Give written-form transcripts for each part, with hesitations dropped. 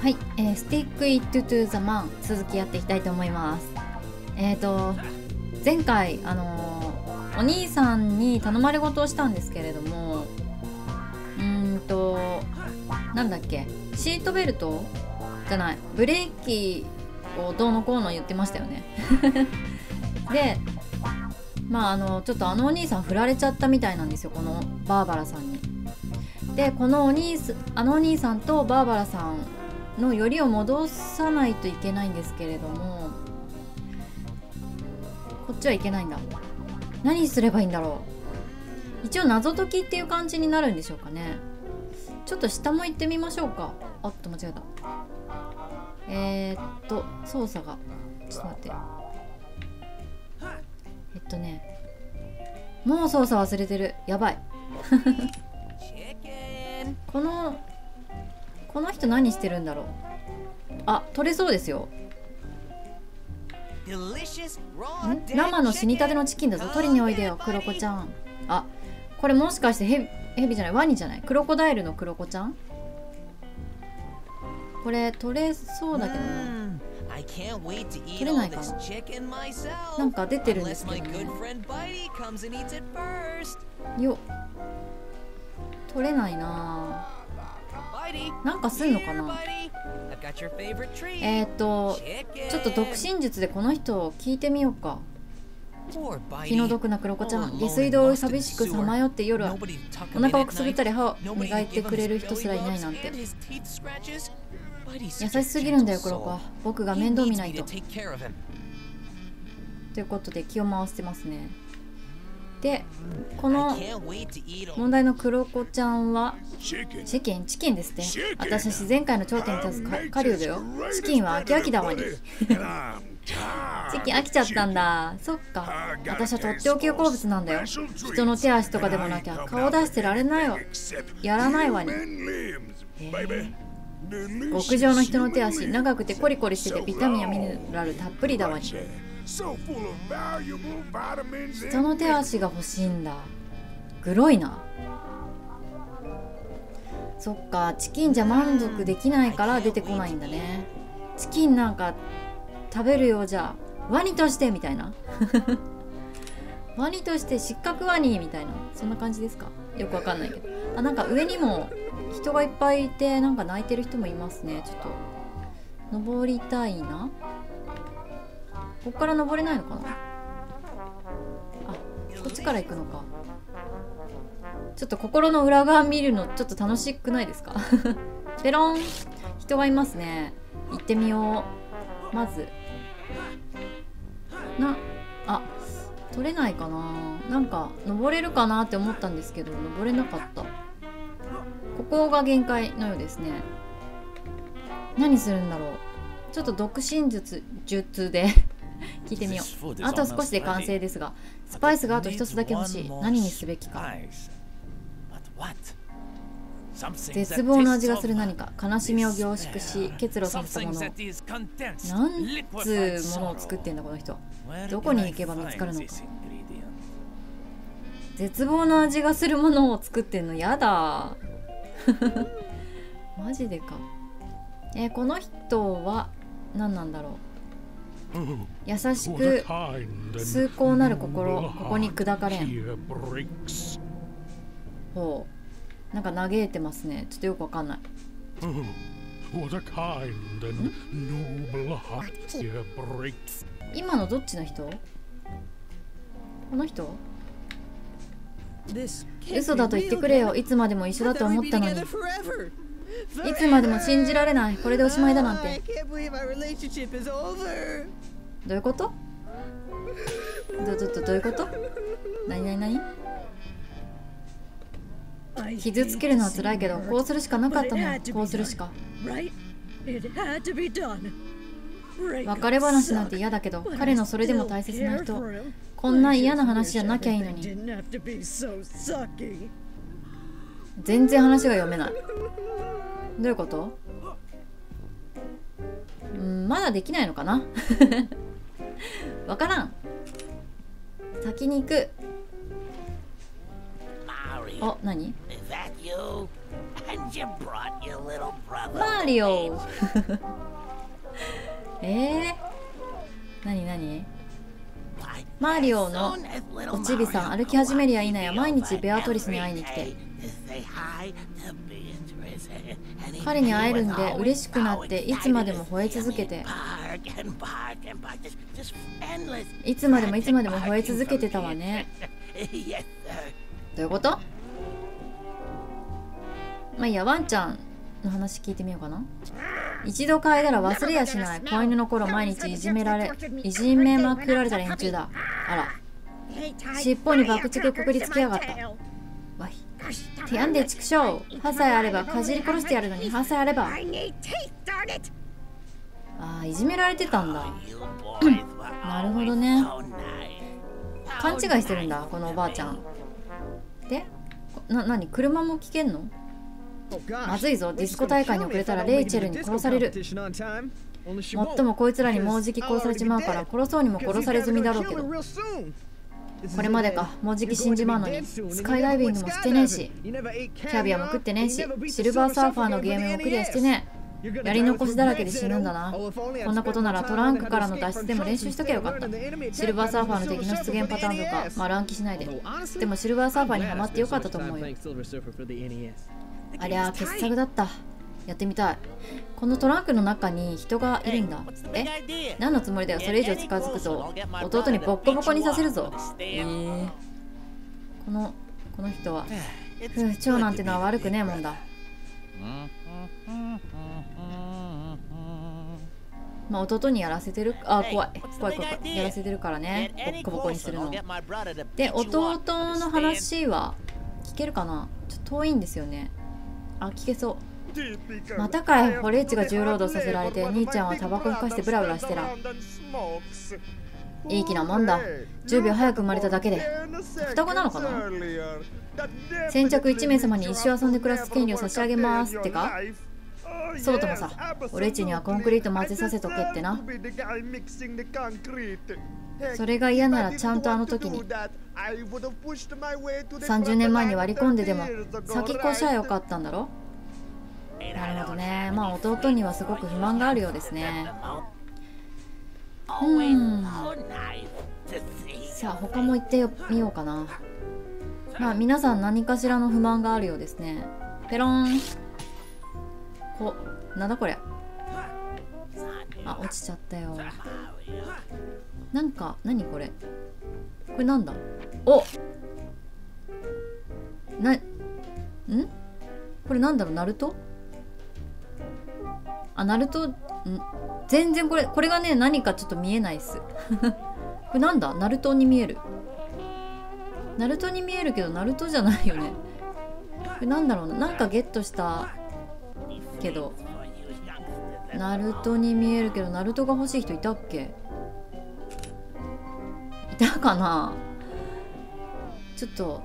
はい、Stick It to the Man 続きやっていきたいと思います。前回お兄さんに頼まれ事をしたんですけれども、なんだっけ、シートベルトじゃない、ブレーキをどうのこうの言ってましたよねで、ちょっとお兄さん振られちゃったみたいなんですよ、このバーバラさんに。で、このお兄さんとバーバラさんのよりを戻さないといけないんですけれども、こっちはいけないんだ。何すればいいんだろう。一応謎解きっていう感じになるんでしょうかね。ちょっと下も行ってみましょうか。あっと間違えた。操作がちょっと待ってもう操作忘れてる。やばいこの人何してるんだろう。あ、取れそうですよ。生の死にたてのチキンだぞ、取りにおいでよクロコちゃん。あ、これもしかしてヘビじゃない、ワニじゃない、クロコダイルのクロコちゃん。これ取れそうだけどな。取れないかな。なんか出てるんですけどね。よっ、取れないな。なんかすんのかな。ちょっと読心術でこの人を聞いてみようか。気の毒なクロコちゃん、下水道を寂しくさまよって夜はお腹をくすぐったり歯を磨いてくれる人すらいないなんて。優しすぎるんだよクロコは。僕が面倒見ないと。ということで気を回してますね。で、この問題のクロコちゃんはチキンですって。私は自然界の頂点に立つ狩人だよ。チキンは飽きだわにチキン飽きちゃったんだ。そっか、私はとっておきの好物なんだよ。人の手足とかでもなきゃ顔出してられないわ、やらないわに。極上の人の手足、長くてコリコリしててビタミンやミネラルたっぷりだわに。人の手足が欲しいんだ。グロいな。そっか、チキンじゃ満足できないから出てこないんだね。チキンなんか食べるようじゃワニとしてみたいなワニとして失格ワニみたいな、そんな感じですか。よくわかんないけど。あ、なんか上にも人がいっぱいいて、なんか泣いてる人もいますね。ちょっと登りたいな。こっから登れないのかな。あ、こっちから行くのか。ちょっと心の裏側見るのちょっと楽しくないですかペロン、人がいますね。行ってみよう。まずあ、取れないかな。なんか登れるかなって思ったんですけど登れなかった。ここが限界のようですね。何するんだろう。ちょっと読心術で聞いてみよう。あと少しで完成ですが、スパイスがあと一つだけ欲しい。何にすべきか。絶望の味がする何か、悲しみを凝縮し結露させたもの。なんつうものを作ってんだこの人。どこに行けば見つかるのか。絶望の味がするものを作ってんのやだマジでか。この人は何なんだろう。優しく崇高なる心、ここに砕かれん。ほう、なんか嘆いてますね。ちょっとよくわかんない。今のどっちの人？この人？嘘だと言ってくれよ。いつまでも一緒だと思ったのに。いつまでも信じられない。これでおしまいだなんて。どういうこと？どういうこと？何？傷つけるのは辛いけど、こうするしかなかったのよ。こうするしか。別れ話なんて嫌だけど、彼のそれでも大切な人。こんな嫌な話じゃなきゃいいのに。全然話が読めない。どういうこと？まだできないのかなわからん。先に行く。あ、何？ マリオなになにマリオのおちびさん、歩き始めりゃいいなや毎日ベアトリスに会いに来て、彼に会えるんで嬉しくなっていつまでも吠え続けて、いつまでもいつまでも吠え続けてたわね。どういうこと？まあいいや、ワンちゃんの話聞いてみようかな。一度嗅いだら忘れやしない。子犬の頃毎日いじめまくられた連中だ。あら、尻尾に爆竹くくりつけやがった。わい、てやんで畜生。歯さえあればかじり殺してやるのに、歯さえあれば。ああ、いじめられてたんだ。なるほどね。勘違いしてるんだこのおばあちゃん。で、何車も危険の？まずいぞ、ディスコ大会に遅れたらレイチェルに殺される。もっともこいつらにもうじき殺されちまうから、殺そうにも殺され済みだろうけど。これまでか、もうじき死んじまうのに。スカイダイビングもしてねえし、キャビアも食ってねえし、シルバーサーファーのゲームもクリアしてねえ。やり残しだらけで死ぬんだな。こんなことならトランクからの脱出でも練習しとけばよかった。シルバーサーファーの敵の出現パターンとか丸暗記しないで。でもシルバーサーファーにはまってよかったと思うよ。ありゃ傑作だった。やってみたい。このトランクの中に人がいるんだ。何のつもりだよ。それ以上近づくと弟にボッコボコにさせるぞ。この人は長男ってのは悪くねえもんだ。まあ弟にやらせてる。あ、怖いやらせてるからね、ボッコボコにするので。弟の話は聞けるかな。ちょっと遠いんですよね。あ、聞けそう。またかい。ホレイチが重労働させられて、兄ちゃんはタバコふかしてブラブラしてら。いい気なもんだ。10秒早く生まれただけで。双子なのかな。先着1名様に一生遊んで暮らす権利を差し上げますってか。そうともさ、ホレイチにはコンクリート混ぜさせとけってな。それが嫌ならちゃんとあの時に30年前に割り込んででも先越しゃよかったんだろ。なるほどね。まあ弟にはすごく不満があるようですね。さあ他も言ってみようかな。まあ皆さん何かしらの不満があるようですね。ペロン。なんだこれ。あ、落ちちゃったよ。なんか何これ。これなんだ。これなんだろう。ナルト。あ、ナルト。全然これがね何かちょっと見えないっすこれなんだ。ナルトに見える。ナルトに見えるけどナルトじゃないよね。これなんだろうな。なんかゲットしたけどナルトに見えるけど、ナルトが欲しい人いたっけ。いたかな。ちょっと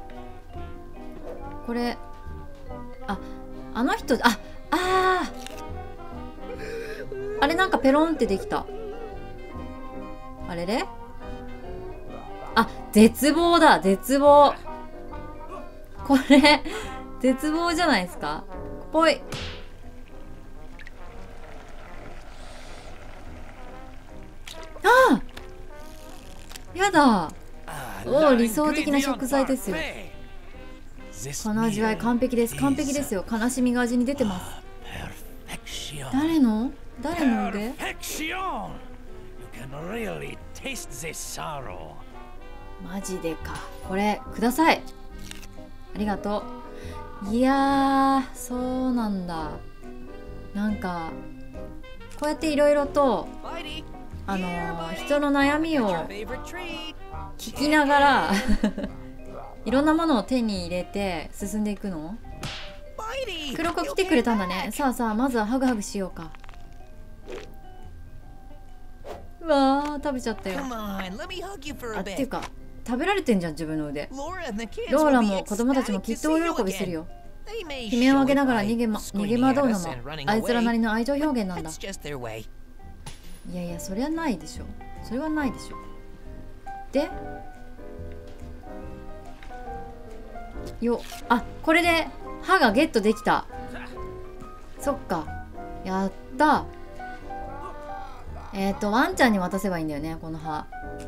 これあの人あれなんかペロンってできた。あれれ。絶望だ。絶望。これ絶望じゃないですか。ぽい。やだ。理想的な食材ですよ。この味わい完璧です。完璧ですよ。悲しみが味に出てます。誰の腕。マジでか。これください。ありがとう。いやー、そうなんだ。なんかこうやっていろいろと人の悩みを聞きながらいろんなものを手に入れて進んでいくの。黒子来てくれたんだね。さあまずはハグハグしようか。うわー、食べちゃったよ。っていうか食べられてんじゃん自分の腕。ローラも子供たちもきっと大喜びするよ。悲鳴を上げながら逃げ惑うのもあいつらなりの愛情表現なんだ。いやそれはないでしょ。でこれで歯がゲットできた。 そっか、やった。ワンちゃんに渡せばいいんだよね、この歯。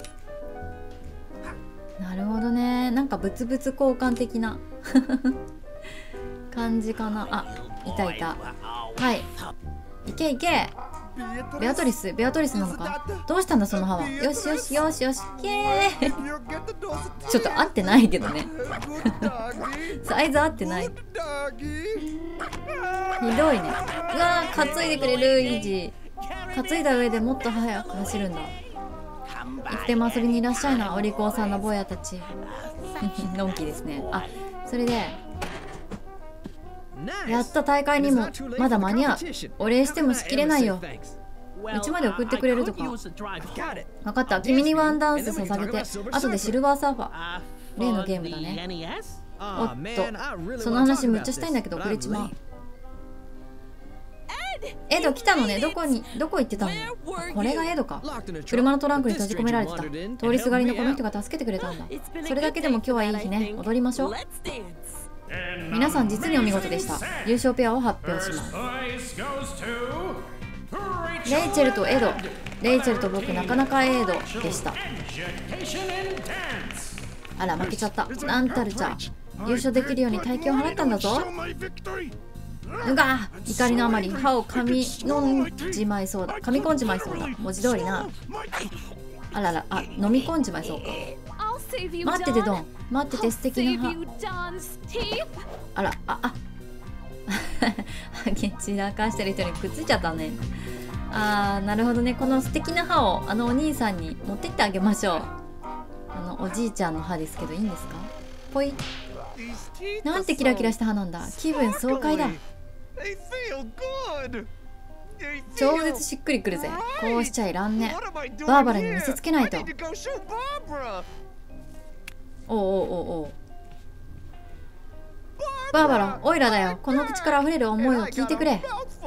なるほどね。なんか物々交換的な感じかな。あ、いたいた。はい、いけいけ。ベアトリスなのか。どうしたんだその歯は。よしよしよしよし、イエーイちょっと合ってないけどねサイズ合ってない。ひどいね。うわー、担いでくれる。イージー担いだ上でもっと速く走るんだ。いつでも遊びにいらっしゃいな、お利口さんの坊やたちのんきですね。あ、それでやった大会にもまだ間に合う。お礼してもしきれないよ。うちまで送ってくれるとか。分かった、君にワンダンス捧げて後でシルバーサーファー。例のゲームだね。おっと、その話むっちゃしたいんだけど遅れちまう。エド来たのね。どこ行ってたの。これがエドか。車のトランクに閉じ込められてた。通りすがりのこの人が助けてくれたんだ。それだけでも今日はいい日ね。踊りましょう。皆さん実にお見事でした。優勝ペアを発表します。レイチェルとエド。レイチェルと僕なかなかエドでした。あら負けちゃった。なんたるちゃ。優勝できるように大金を払ったんだぞ。うが怒りのあまり歯を噛み込んじまいそうだ。文字通りな。あらら、あ、飲み込んじまいそうか。待っててドン、待ってて素敵な歯。あら、散らかしてる人にくっついちゃったね。あー、なるほどね。この素敵な歯をお兄さんに持ってってあげましょう。おじいちゃんの歯ですけどいいんですか。ぽい。なんてキラキラした歯なんだ。気分爽快だ。超絶しっくりくるぜ。こうしちゃいらんね。バーバラに見せつけないと。おうおうおうおう。バーバラ、オイラだよ。この口から溢れる思いを聞いてくれ。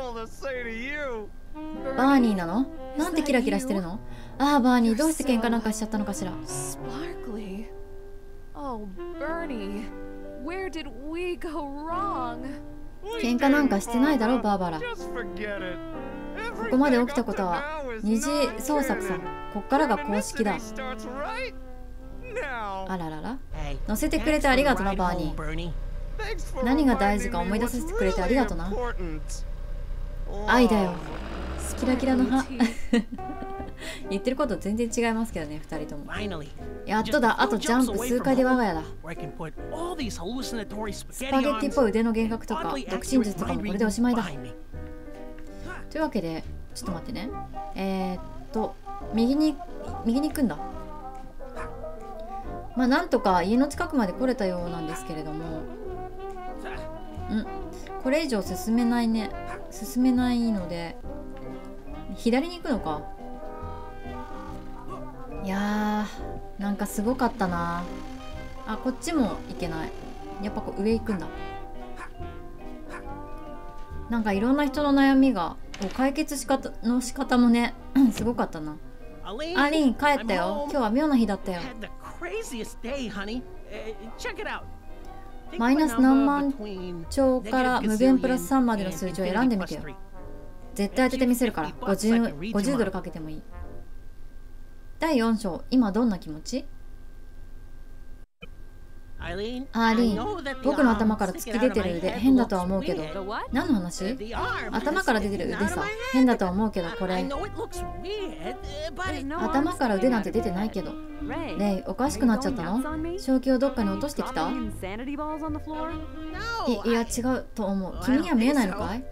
バーニーなの。なんてキラキラしてるの。ああ、バーニー、どうして喧嘩なんかしちゃったのかしら。喧嘩なんかしてないだろバーバラ。ここまで起きたことは二次創作さ。こっからが公式だ。あららら。乗せてくれてありがとなバーニー。何が大事か思い出させてくれてありがとな。愛だよ。キラキラの歯言ってること全然違いますけどね、2人とも。やっとだ。あとジャンプ数回で我が家だ。スパゲッティっぽい腕の幻覚とか独身術とかもこれでおしまいだ。というわけでちょっと待ってね。右に行くんだ。まあなんとか家の近くまで来れたようなんですけれども、これ以上進めないね。進めないので左に行くのか。いやー、なんかすごかったな。あ、こっちも行けない。やっぱ上行くんだ。なんかいろんな人の悩みが解決仕方もねすごかったな。アリーン帰ったよ。今日は妙な日だったよ。マイナス何万兆から無限プラス3までの数字を選んでみてよ。絶対当ててみせるから。50ドルかけてもいい。第4章、今どんな気持ち。アーリーン、僕の頭から突き出てる腕変だとは思うけど。何の話。頭から出てる腕さ。変だとは思うけど、これ頭から腕なんて出てないけど。レイ、おかしくなっちゃったの。正気をどっかに落としてきた。いや違うと思う。君には見えないのかい。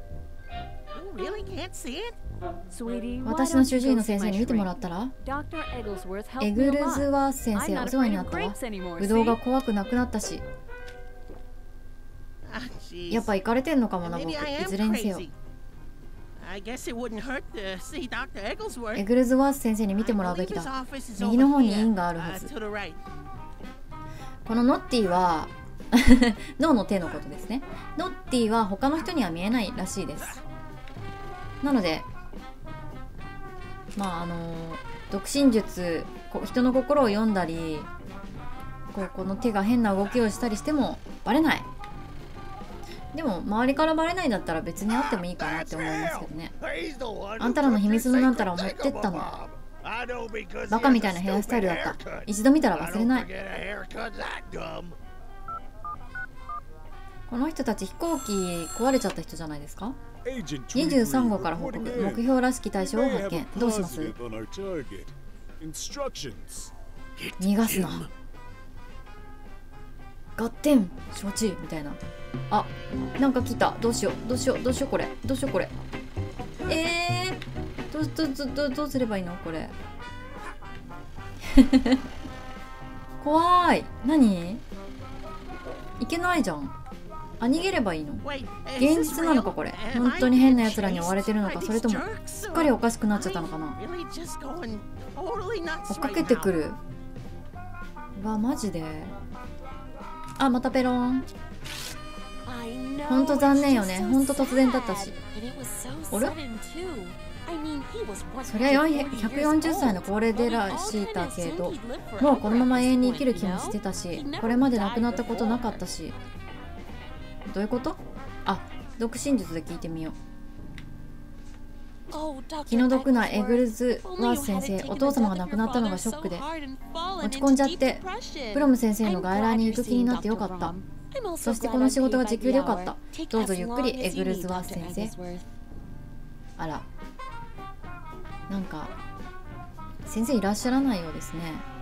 私の主治医の先生に見てもらったら。エグルズワース先生お世話になったわ。ブドウが怖くなくなったし。やっぱ行かれてんのかもな僕。いずれにせよエグルズワース先生に見てもらうべきだ。右の方に院があるはず。このノッティは脳の手のことですね。ノッティは他の人には見えないらしいです。なのでまあ独身術、人の心を読んだりこの手が変な動きをしたりしてもバレない。 でも周りからバレないんだったら別にあってもいいかなって思いますけどね。あんたらの秘密のなんたらを持ってったの。バカみたいなヘアスタイルだった。一度見たら忘れない。この人たち飛行機壊れちゃった人じゃないですか。23号から報告。目標らしき対象を発見。どうします？逃がすな。ガッテン承知みたいな。あ、なんか来た。どうしようどうしようどうしようこれどうしようこれ。どうすればいいのこれ。怖い。何？いけないじゃん。あ、逃げればいいの？現実なのかこれ。本当に変な奴らに追われてるのか、それともすっかりおかしくなっちゃったのかな。追っかけてくる。うわ、マジで。あ、またペロン。ほんと残念よね。ほんと突然だったし。あれ？そりゃ140歳の高齢でらしたけど、もうこのまま永遠に生きる気もしてたし、これまで亡くなったことなかったし。どういうこと？あ、読心術で聞いてみよう。気の毒なエグルズワース先生、お父様が亡くなったのがショックで落ち込んじゃって、プロム先生の外来に行く気になってよかった。そしてこの仕事が時給でよかった。どうぞゆっくりエグルズワース先生。あら、なんか先生いらっしゃらないようですね。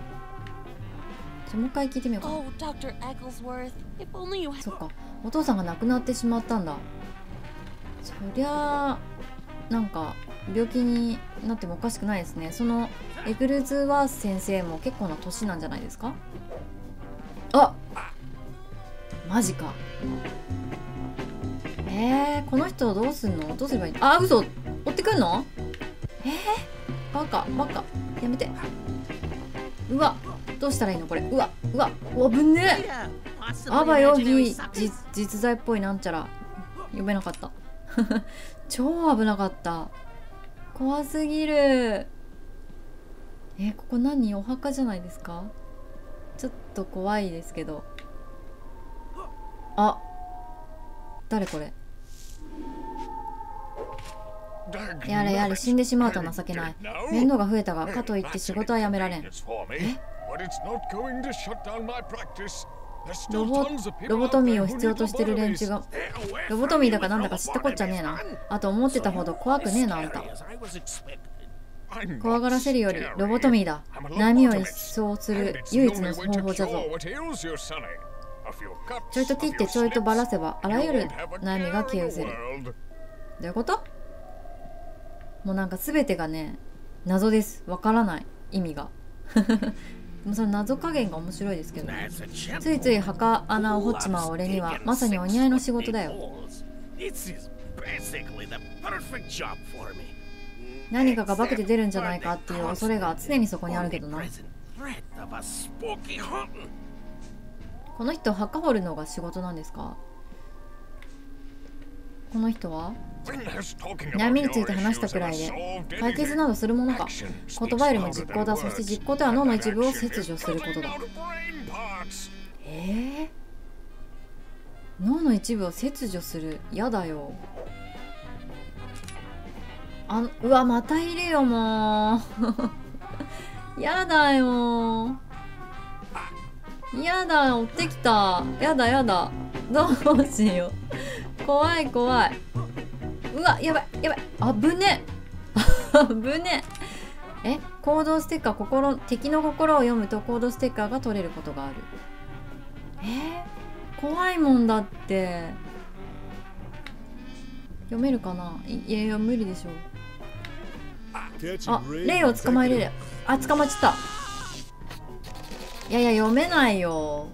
もう一回聞いてみようかな。そっか、お父さんが亡くなってしまったんだ。そりゃあなんか病気になってもおかしくないですね。そのエグルズワース先生も結構な年なんじゃないですか。あ、マジか。この人どうすんの？どうすればいいの？あ、嘘、追ってくんの？バカバカ、やめて。うわ、どうしたらいいのこれ。うわうわ、危ねえ。あばよ非実在っぽいなんちゃら読めなかった。超危なかった。怖すぎる。ここ何？お墓じゃないですか。ちょっと怖いですけど。あ、誰これ。やれやれ、死んでしまうと情けない。面倒が増えたが、かといって仕事はやめられん。ロボトミーを必要としてる連中が。ロボトミーだかなんだか知ったこっちゃねえな。あと思ってたほど怖くねえな、あんた。怖がらせるよりロボトミーだ。悩みを一掃する唯一の方法じゃぞ。ちょいと切ってちょいとばらせばあらゆる悩みが消え失せる。どういうこと？もうなんか全てがね、謎です。わからない意味が。もうその謎加減が面白いですけど、ね、ついつい墓穴を掘っちまう俺にはまさにお似合いの仕事だよ。何かが化けて出るんじゃないかっていう恐れが常にそこにあるけどな。この人墓掘るのが仕事なんですか？この人は悩みについて話したくらいで解決などするものか。言葉よりも実行だ。そして実行とは脳の一部を切除することだ。脳の一部を切除する。やだよ。うわ、またいるよもう。やだよ。やだ、追ってきた。やだやだ。どうしよう。怖い怖い。うわ、やばいやばい。危ね危ね行動ステッカー。敵の心を読むと行動ステッカーが取れることがある。怖いもんだって。読めるかな。いや無理でしょ。あ、レイを捕まえれる。あ、捕まっちゃった。いや読めないよ。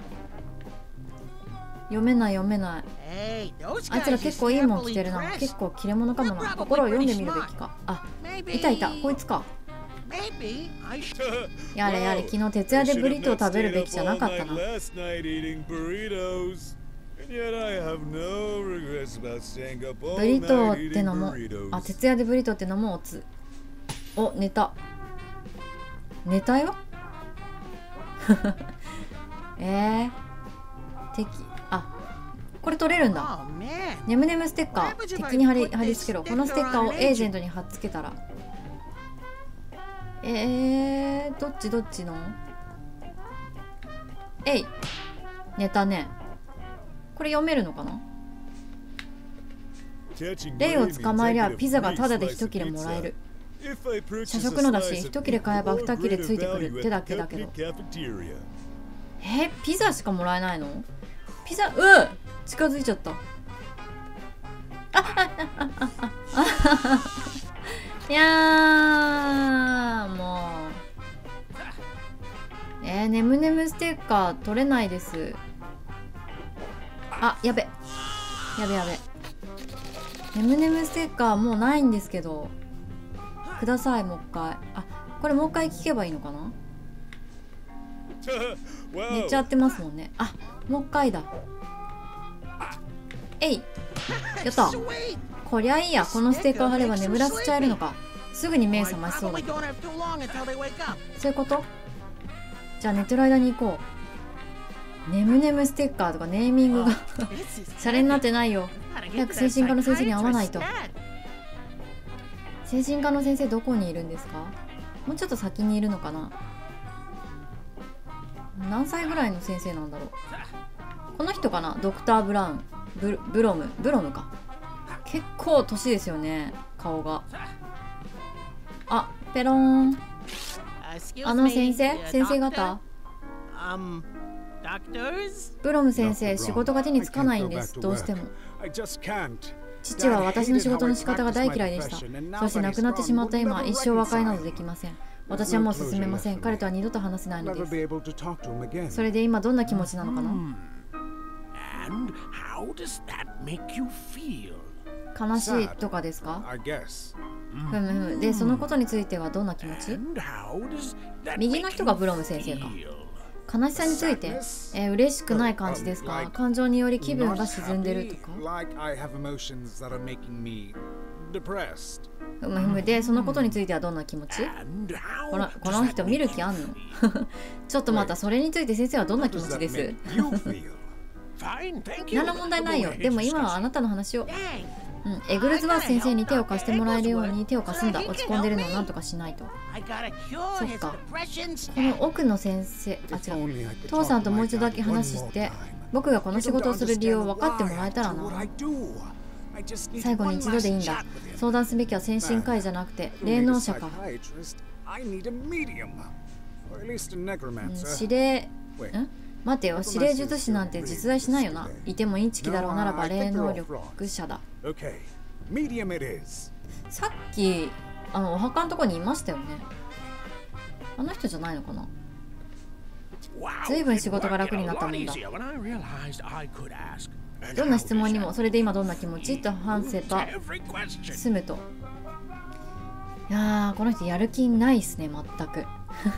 読めない。あいつら結構いいもん着てるな。結構切れ者かもな。心を読んでみるべきか。あ、いたこいつか。やれやれ、昨日徹夜でブリトーを食べるべきじゃなかったな。ブリトーってのも、徹夜でブリトーってのもおつ。お、寝たよ。 これ取れるんだ。ネムネムステッカー敵に貼り付けろ。このステッカーをエージェントに貼っつけたら、どっちのえい、寝たね。これ読めるのかな。レイを捕まえりゃピザがタダで一切れもらえる。社食のだし、一切れ買えば二切れついてくるってだけだけど。ピザしかもらえないの？ピザ、近づいちゃった。いやー、もう。ネムネムステッカー取れないです。やべ。ネムネムステッカーもうないんですけど。ください、もう一回。これもう一回聞けばいいのかな。寝ちゃってますもんね。もう一回だ。えい、やった。こりゃいいや。このステッカーを貼れば眠らせちゃえるのか。すぐに目覚ましそうだけど。そういうこと？じゃあ寝てる間に行こう。ネムネムステッカーとかネーミングがシャレになってないよ。早く精神科の先生に会わないと。精神科の先生どこにいるんですか？もうちょっと先にいるのかな。何歳ぐらいの先生なんだろう。この人かな。ドクター・ブラウン、ブロムか。結構年ですよね、顔が。ペローン。先生方。ブロム先生、仕事が手につかないんです。どうしても。父は私の仕事の仕方が大嫌いでした。そして亡くなってしまった今、一生和解などできません。私はもう進めません。彼とは二度と話せないのです。それで今どんな気持ちなのかな。悲しいとかですか？で、そのことについてはどんな気持ち？右の人がブロム先生か。悲しさについて、嬉しくない感じですか？感情により気分が沈んでるとか。で、そのことについてはどんな気持ち？この人見る気あんの？ちょっとまた、それについて先生はどんな気持ちです？何の問題ないよ。でも今はあなたの話を。エグルズワース先生に手を貸してもらえるように手を貸すんだ。落ち込んでるのをなんとかしないと。そっか。この奥の先生、違う。父さんともう一度だけ話して、僕がこの仕事をする理由を分かってもらえたらな。最後に一度でいいんだ。相談すべきは精神科医じゃなくて霊能者か。指令、待てよ、指令術師なんて実在しないよな。いてもインチキだろうならば霊能力者だ。さっきお墓のとこにいましたよね。あの人じゃないのかな。ずいぶん仕事が楽になったもんだ。どんな質問にも、それで今どんな気持ちと話せば済むと。いやー、この人やる気ないっすね、全く。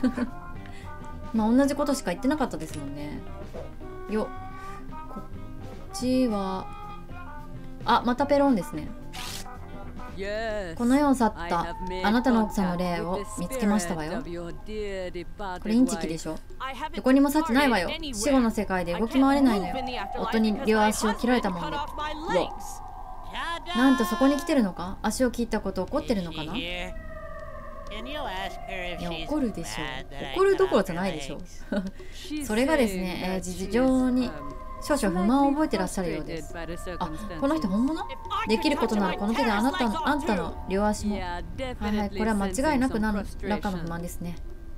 同じことしか言ってなかったですもんね。こっちはまたペロンですね。この世を去ったあなたの奥さんの霊を見つけましたわよ。これインチキでしょ。どこにも去ってないわよ。死後の世界で動き回れないのよ。夫に両足を切られたもんで。なんとそこに来てるのか。足を切ったこと怒ってるのかな。いや、怒るでしょ。怒るどころじゃないでしょ。それがですね、事情に少々不満を覚えてらっしゃるようです。この人本物？できることならこの手であんたの両足も。これは間違いなく何らかの不満ですね。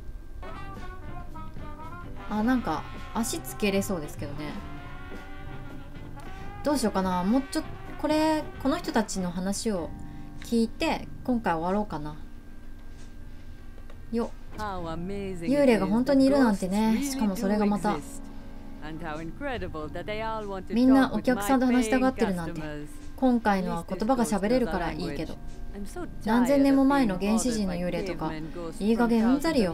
なんか足つけれそうですけどね。どうしようかな。もうちょっとこの人たちの話を聞いて今回終わろうかな。幽霊が本当にいるなんてね。しかもそれがまたみんなお客さんと話したがってるなんて。今回のは言葉が喋れるからいいけど、何千年も前の原始人の幽霊とかいい加減うんざりよ。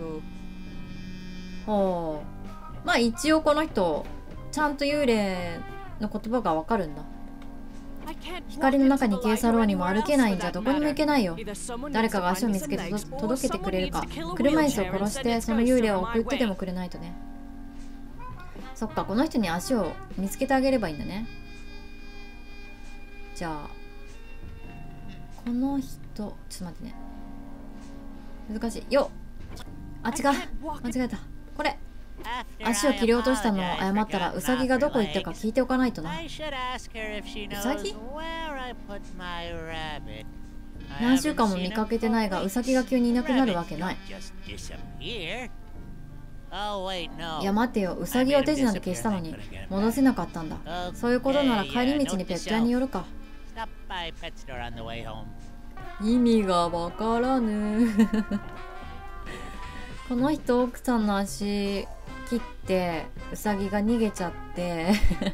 一応この人ちゃんと幽霊の言葉がわかるんだ。光の中に消え去ろうにも歩けないんじゃどこにも行けないよ。誰かが足を見つけて届けてくれるか。車椅子を殺してその幽霊を送ってでもくれないとね。そっか、この人に足を見つけてあげればいいんだね。 じゃあこの人ちょっと待ってね、難しいよ。あ、違う、間違えた。これ足を切り落としたのを謝ったらウサギがどこ行ったか聞いておかないとな。ウサギ？何週間も見かけてないがウサギが急にいなくなるわけない。いや待ってよ、ウサギを手品で消したのに戻せなかったんだ。そういうことなら帰り道にペット屋に寄るか。意味がわからぬこの人奥さんの足切ってウサギが逃げちゃって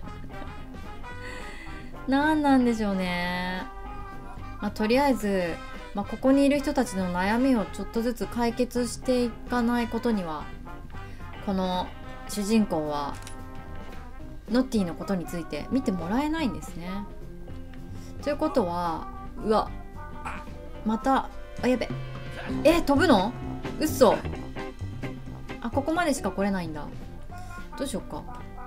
何なんでしょうね。とりあえず、ここにいる人たちの悩みをちょっとずつ解決していかないことには、この主人公はノッティのことについて見てもらえないんですね。ということは、うわ、また、やべ、飛ぶの？嘘。ここまでしか来れないんだ。どうしようか。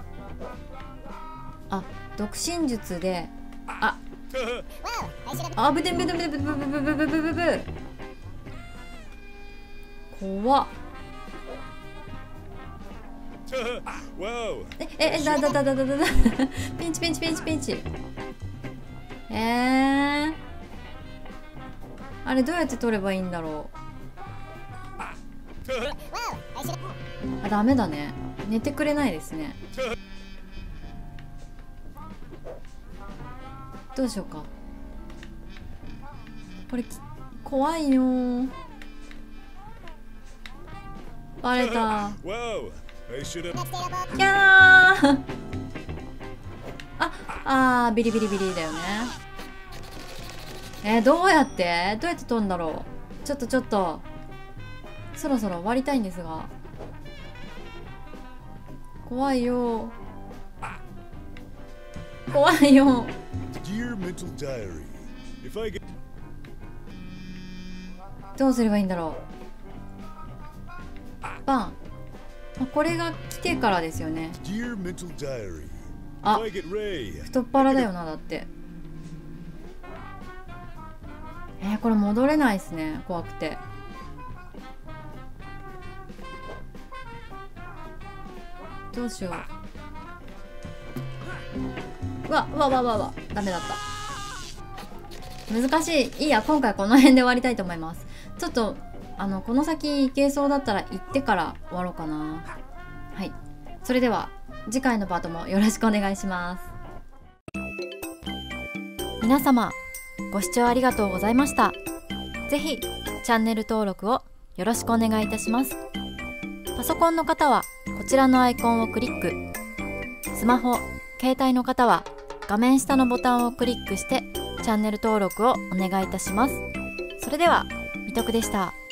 独身術で、ぶでぶでぶでぶでぶでぶでぶでぶでぶ。怖っ。ピンチピンチピンチピンチ。あれどうやって取ればいいんだろう。ダメだね。寝てくれないですね。どうしようか。これ怖いよ。バレた。いやービリビリビリだよね。どうやって飛んだろう。ちょっとそろそろ終わりたいんですが、怖いよ。怖いよ。どうすればいいんだろう。バン。これが来てからですよね。太っ腹だよな、だって。これ戻れないですね、怖くて。どうしよう。ダメだった。難しい。いいや、今回この辺で終わりたいと思います。ちょっとこの先行けそうだったら行ってから終わろうかな。はい、それでは次回のパートもよろしくお願いします。皆様ご視聴ありがとうございました。ぜひチャンネル登録をよろしくお願いいたします。パソコンの方はこちらのアイコンをクリック、スマホ、携帯の方は画面下のボタンをクリックしてチャンネル登録をお願いいたします。それでは、みとくでした。